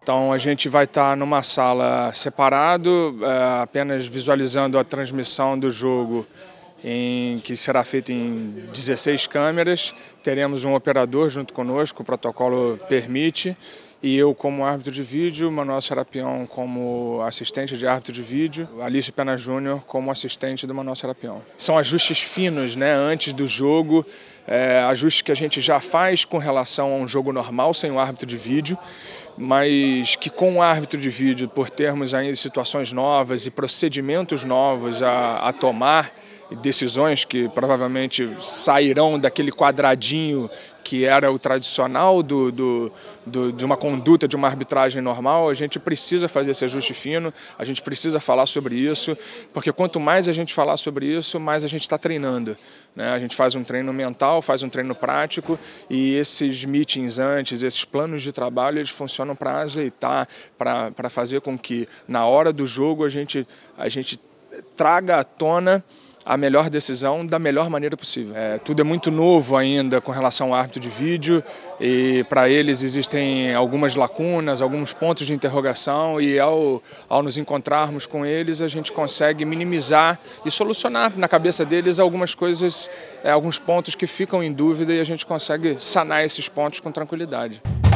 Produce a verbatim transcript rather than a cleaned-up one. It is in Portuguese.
Então a gente vai estar numa sala separado, é, apenas visualizando a transmissão do jogo, em, que será feita em dezesseis câmeras. Teremos um operador junto conosco, o protocolo permite, e eu como árbitro de vídeo, Manuel Serapião como assistente de árbitro de vídeo, Alice Pena Júnior como assistente do Manuel Serapião. São ajustes finos, né, antes do jogo, é, ajustes que a gente já faz com relação a um jogo normal, sem o árbitro de vídeo, mas que com o árbitro de vídeo, por termos ainda situações novas e procedimentos novos a, a tomar, decisões que provavelmente sairão daquele quadradinho que era o tradicional do, do, do, de uma conduta de uma arbitragem normal, a gente precisa fazer esse ajuste fino, a gente precisa falar sobre isso, porque quanto mais a gente falar sobre isso, mais a gente está treinando, né? A gente faz um treino mental, faz um treino prático, e esses meetings antes, esses planos de trabalho, eles funcionam para azeitar, para para fazer com que na hora do jogo a gente, a gente traga à tona a melhor decisão da melhor maneira possível. É, tudo é muito novo ainda com relação ao árbitro de vídeo, e para eles existem algumas lacunas, alguns pontos de interrogação, e ao, ao nos encontrarmos com eles a gente consegue minimizar e solucionar na cabeça deles algumas coisas, é, alguns pontos que ficam em dúvida, e a gente consegue sanar esses pontos com tranquilidade.